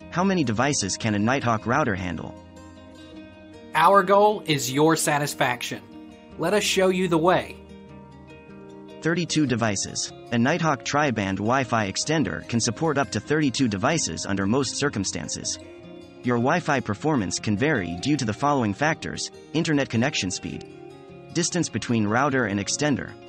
How many devices can a Nighthawk router handle? Our goal is your satisfaction. Let us show you the way. 32 devices. A Nighthawk tri-band Wi-Fi extender can support up to 32 devices under most circumstances. Your Wi-Fi performance can vary due to the following factors: internet connection speed, distance between router and extender,